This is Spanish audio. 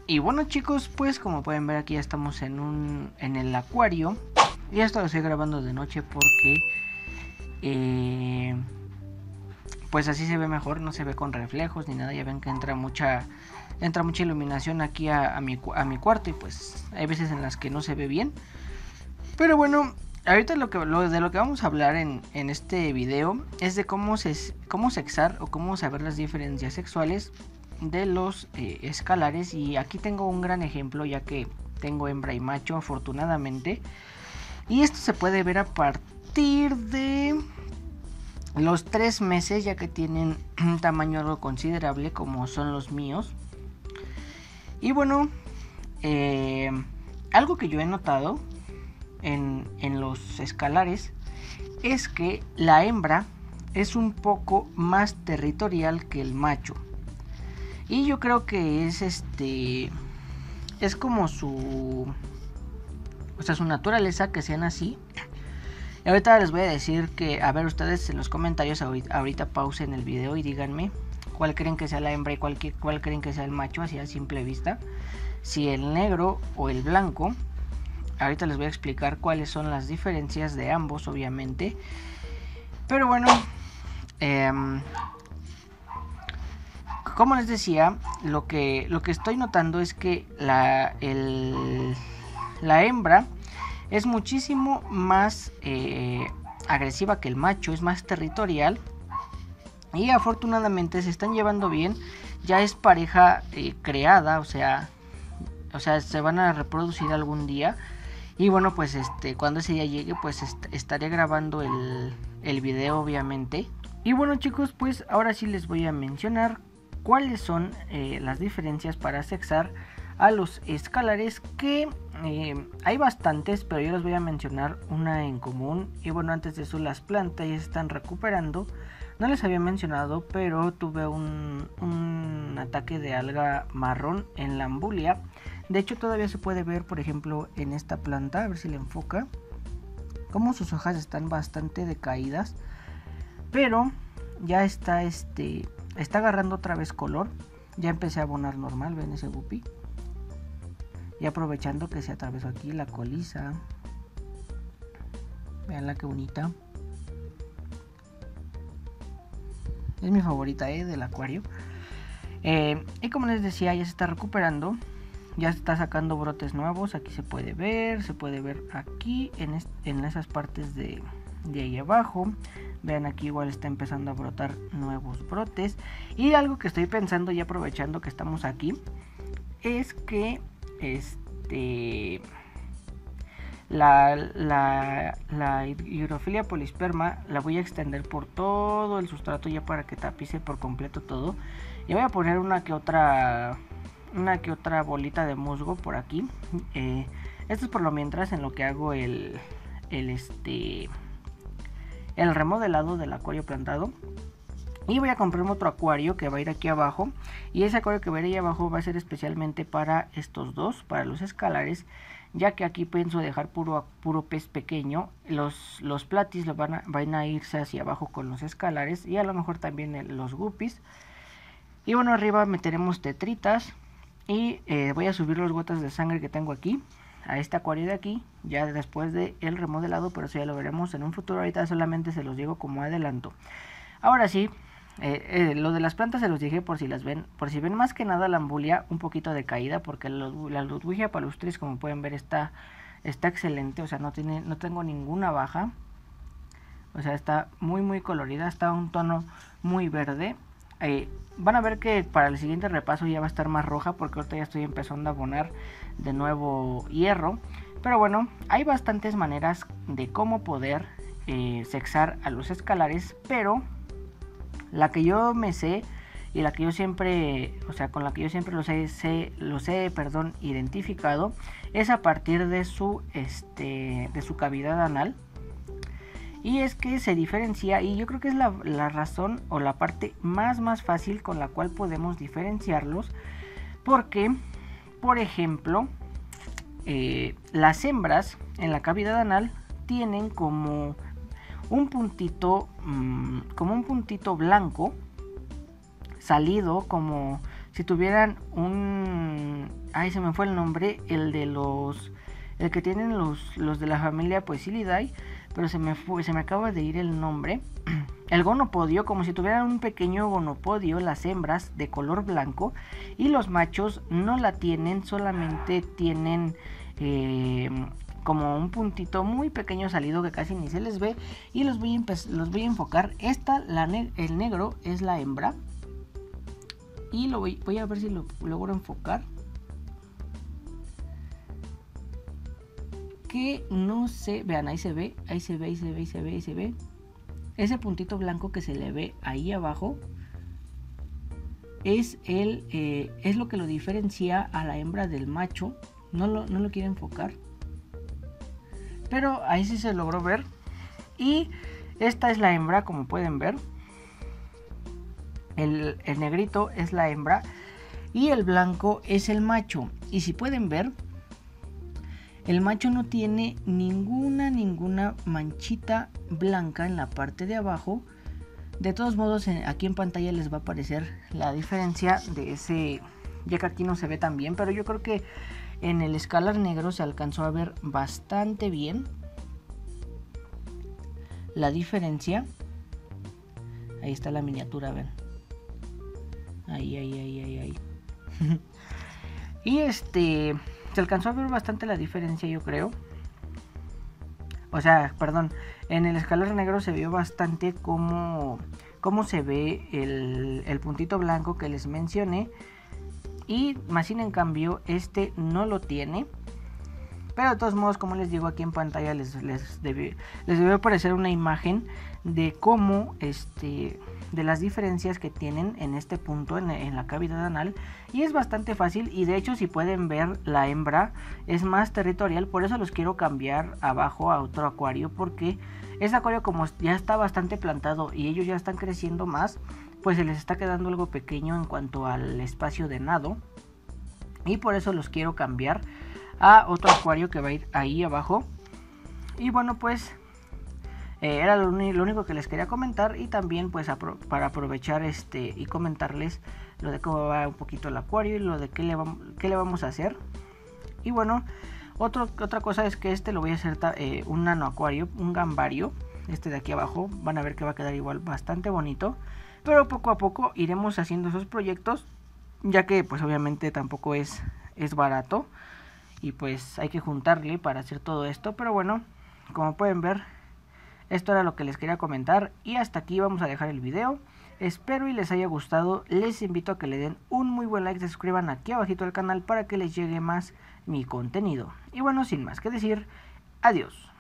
Y bueno chicos, pues como pueden ver aquí ya estamos en el acuario. Y esto lo estoy grabando de noche porque pues así se ve mejor, no se ve con reflejos ni nada. Ya ven que entra mucha iluminación aquí a mi cuarto y pues hay veces en las que no se ve bien. Pero bueno, ahorita de lo que vamos a hablar en este video es de cómo sexar o cómo saber las diferencias sexuales de los escalares. Y aquí tengo un gran ejemplo, ya que tengo hembra y macho afortunadamente. Y esto se puede ver a partir de los 3 meses, ya que tienen un tamaño algo considerable como son los míos. Y bueno, algo que yo he notado en los escalares es que la hembra es un poco más territorial que el macho. Y yo creo que es como su naturaleza que sean así. Y ahorita les voy a decir que, a ver, ustedes en los comentarios ahorita pausen el video y díganme cuál creen que sea la hembra y cuál creen que sea el macho, así a simple vista. Si el negro o el blanco. Ahorita les voy a explicar cuáles son las diferencias de ambos, obviamente. Pero bueno, como les decía, lo que estoy notando es que la hembra es muchísimo más agresiva que el macho, es más territorial. Y afortunadamente se están llevando bien. Ya es pareja creada, o sea, se van a reproducir algún día. Y bueno, pues cuando ese día llegue, pues estaré grabando el video, obviamente. Y bueno chicos, pues ahora sí les voy a mencionar cuáles son las diferencias para sexar a los escalares, que hay bastantes, pero yo les voy a mencionar una en común. Y bueno, antes de eso, las plantas ya se están recuperando. No les había mencionado, pero tuve un ataque de alga marrón en la ambulia. De hecho, todavía se puede ver, por ejemplo, en esta planta, a ver si le enfoca, como sus hojas están bastante decaídas. Pero ya está agarrando otra vez color. Ya empecé a abonar normal, ven ese guppy. Y aprovechando que se atravesó aquí la colisa. Veanla qué bonita. Es mi favorita del acuario. Y como les decía, ya se está recuperando. Ya se está sacando brotes nuevos. Aquí se puede ver aquí en esas partes de ahí abajo. Vean, aquí igual está empezando a brotar nuevos brotes. Y algo que estoy pensando, y aprovechando que estamos aquí, es que la Hygrophila polisperma la voy a extender por todo el sustrato, ya para que tapice por completo todo. Y voy a poner una que otra bolita de musgo por aquí. Esto es por lo mientras, en lo que hago el remodelado del acuario plantado. Y voy a comprarme otro acuario que va a ir aquí abajo. Y ese acuario que va a ir ahí abajo va a ser especialmente para estos dos, para los escalares, ya que aquí pienso dejar puro pez pequeño. Los platis van a irse hacia abajo con los escalares, y a lo mejor también los guppies. Y bueno, arriba meteremos tetritas. Y voy a subir las gotas de sangre que tengo aquí a este acuario de aquí, ya después del remodelado, pero eso ya lo veremos en un futuro. Ahorita solamente se los digo como adelanto. Ahora sí, lo de las plantas se los dije por si ven más que nada la ambulia un poquito decaída, porque la Ludwigia palustris, como pueden ver, está excelente. O sea, no tengo ninguna baja. O sea, está muy colorida, está un tono muy verde. Van a ver que para el siguiente repaso ya va a estar más roja, porque ahorita ya estoy empezando a abonar de nuevo hierro. Pero bueno, hay bastantes maneras de cómo poder sexar a los escalares, pero la que yo me sé y la que yo siempre, con la que yo siempre los he identificado, es a partir de su cavidad anal. Y es que se diferencia, y yo creo que es la razón o la parte más fácil con la cual podemos diferenciarlos. Porque, por ejemplo, las hembras en la cavidad anal tienen como un puntito blanco salido, como si tuvieran un... Ay, se me fue el nombre, el que tienen los de la familia Poecilidae, pero se me acaba de ir el nombre. El gonopodio, como si tuvieran un pequeño gonopodio, las hembras de color blanco, y los machos no la tienen, solamente tienen como un puntito muy pequeño salido que casi ni se les ve. Y los voy a enfocar. El negro es la hembra, y voy a ver si lo logro enfocar. Que no se vean, ahí se ve. Ese puntito blanco que se le ve ahí abajo es lo que lo diferencia a la hembra del macho. No lo quiere enfocar, pero ahí sí se logró ver. Y esta es la hembra, como pueden ver. El negrito es la hembra y el blanco es el macho. Y si pueden ver, el macho no tiene ninguna manchita blanca en la parte de abajo. De todos modos, aquí en pantalla les va a aparecer la diferencia de ese, ya que aquí no se ve tan bien, pero yo creo que en el escalar negro se alcanzó a ver bastante bien la diferencia. Ahí está la miniatura, ven. Ahí. Y se alcanzó a ver bastante la diferencia, yo creo. O sea, perdón, en el escalar negro se vio bastante cómo se ve el puntito blanco que les mencioné. Y más sin en cambio, no lo tiene. Pero de todos modos, como les digo, aquí en pantalla les debió aparecer una imagen de cómo de las diferencias que tienen en este punto en la cavidad anal. Y es bastante fácil, y de hecho, si pueden ver, la hembra es más territorial. Por eso los quiero cambiar abajo a otro acuario, porque este acuario, como ya está bastante plantado y ellos ya están creciendo más, pues se les está quedando algo pequeño en cuanto al espacio de nado, y por eso los quiero cambiar a otro acuario que va a ir ahí abajo. Y bueno, pues era lo único que les quería comentar, y también pues para aprovechar y comentarles lo de cómo va un poquito el acuario y lo de qué le vamos a hacer. Y bueno, otra cosa es que lo voy a hacer un nano acuario, un gambario. De aquí abajo van a ver que va a quedar igual bastante bonito, pero poco a poco iremos haciendo esos proyectos, ya que pues obviamente tampoco es barato, y pues hay que juntarle para hacer todo esto. Pero bueno, como pueden ver, esto era lo que les quería comentar, y hasta aquí vamos a dejar el video. Espero y les haya gustado. Les invito a que le den un muy buen like, se suscriban aquí abajito al canal para que les llegue más mi contenido. Y bueno, sin más que decir, adiós.